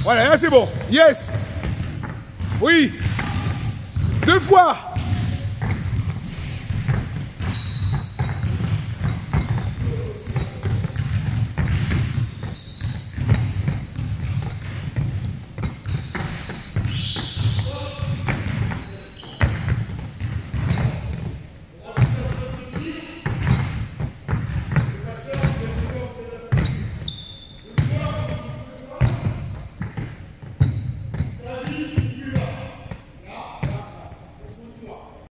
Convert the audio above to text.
Voilà, là c'est bon. Yes. Oui. 2 fois.